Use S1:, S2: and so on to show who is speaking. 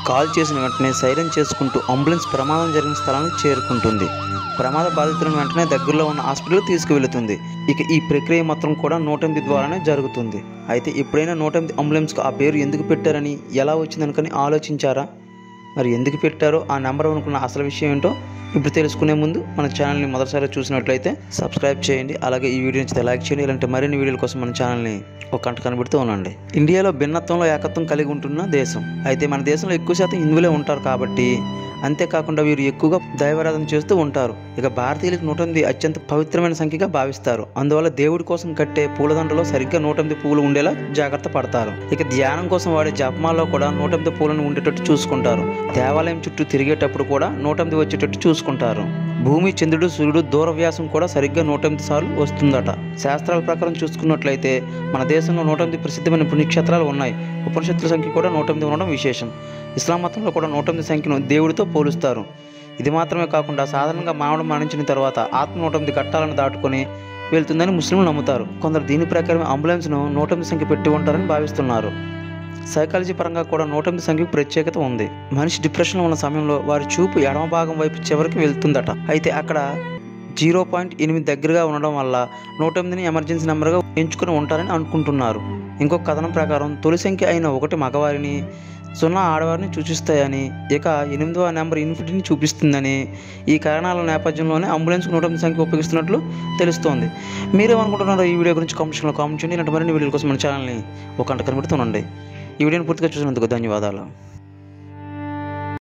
S1: Call చేసిన వెంటనే siren చేసుకుంటూ అంబులెన్స్ ప్రమాదం జరిగిన స్థలానికి చేరుకుంటుంది. ప్రమాద బాధితులను వెంటనే దగ్గరలో ఉన్న హాస్పిటల్కి తీసుకువెళుతుంది. ఇక ఈ ప్రక్రియ మొత్తం కూడా 108 ద్వారానే జరుగుతుంది. అయితే ఎప్పుడైనా 108 అంబులెన్స్కు ఆ పేరు ఎందుకు పెట్టారని, ఎలా వచ్చిందనుకని ఆలోచించారా? మరి ఎందుకు పెట్టారో, ఆ నెంబర్ అనుకున్న అసలు విషయం ఏంటో ఇప్పుడు తెలుసుకునే ముందు మన ఛానల్ని మొదటిసారి చూసినట్లయితే సబ్స్క్రైబ్ చేయండి. అలాగే ఈ వీడియో నచ్చితే లైక్ చేయండి. ఇలాంటి మరిన్ని వీడియోల కోసం మన ఛానల్ని ఒక కంట కనిపెడుతూ ఉండండి. ఇండియాలో భిన్నత్వంలో ఏకత్వం కలిగి ఉంటున్న దేశం. అయితే మన దేశంలో ఎక్కువ శాతం హిందువులే ఉంటారు కాబట్టి, అంతేకాకుండా వీరు ఎక్కువగా దైవారాధన చేస్తూ ఉంటారు. ఇక భారతీయులకు 108 అత్యంత పవిత్రమైన సంఖ్యగా భావిస్తారు. అందువల్ల దేవుడి కోసం కట్టే పూలదండలో సరిగ్గా 108 పూలు ఉండేలా జాగ్రత్త పడతారు. ఇక ధ్యానం కోసం వాడే జపమాలలో కూడా 108 పూలను ఉండేటట్టు చూసుకుంటారు. దేవాలయం చుట్టూ తిరిగేటప్పుడు కూడా 108 వచ్చేటట్టు చూసుకుంటారు. భూమి, చంద్రుడు, సూర్యుడు దూర వ్యాసం కూడా సరిగ్గా 108 సార్లు వస్తుందట. శాస్త్రాల ప్రకారం చూసుకున్నట్లయితే మన దేశంలో 108 ప్రసిద్ధమైన పుణ్యక్షేత్రాలు ఉన్నాయి. ఉపనిషత్తుల సంఖ్య కూడా 108 ఉండడం విశేషం. ఇస్లాం మతంలో కూడా 108 సంఖ్యను దేవుడితో పోలుస్తారు. ఇది మాత్రమే కాకుండా సాధారణంగా మానవుడు మరణించిన తర్వాత ఆత్మ 108 ఘట్టాలను దాటుకొని వెళ్తుందని ముస్లింలు నమ్ముతారు. కొందరు దీని ప్రకారం అంబులెన్స్ను 108 సంఖ్య పెట్టి ఉంటారని భావిస్తున్నారు. సైకాలజీ పరంగా కూడా 108 సంఖ్యకు ప్రత్యేకత ఉంది. మనిషి డిప్రెషన్లో ఉన్న సమయంలో వారి చూపు ఎడమ భాగం వైపు చివరికి వెళ్తుందట. అయితే అక్కడ 0.8 దగ్గరగా ఉండడం వల్ల 108ని ఎమర్జెన్సీ నెంబర్గా ఎంచుకుని ఉంటారని అనుకుంటున్నారు. ఇంకొక కథనం ప్రకారం తొలి సంఖ్య అయిన 1 మగవారిని, 0 ఆడవారిని సూచిస్తాయని, ఇక 8వ నెంబర్ ఇన్ఫినిటీని చూపిస్తుందని, ఈ కారణాల నేపథ్యంలోనే అంబులెన్స్కు 108 సంఖ్య ఉపయోగిస్తున్నట్లు తెలుస్తోంది. మీరేమనుకుంటున్నారో ఈ వీడియో గురించి కామెంట్స్లో కామెంట్ చేయండి. ఇలాంటి మరిన్ని వీడియోల కోసం మన ఛానల్ని ఒక కంట కనిపెడుతూనండి. ఈ వీడియోని పూర్తిగా చూసినందుకు ధన్యవాదాలు.